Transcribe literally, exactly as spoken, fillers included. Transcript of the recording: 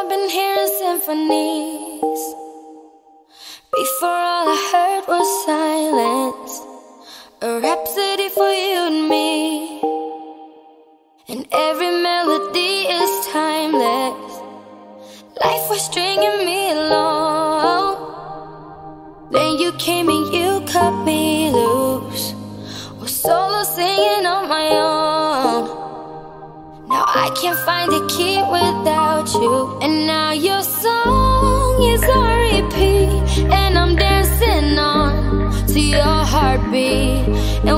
I've been hearing symphonies. Before all I heard was silence, a rhapsody for you and me. And every melody is timeless. Life was stringing me along. Then you came and you cut me loose. Was solo singing on my own. Now I can't find a key without you. And now your song is on repeat, and I'm dancing on to your heartbeat.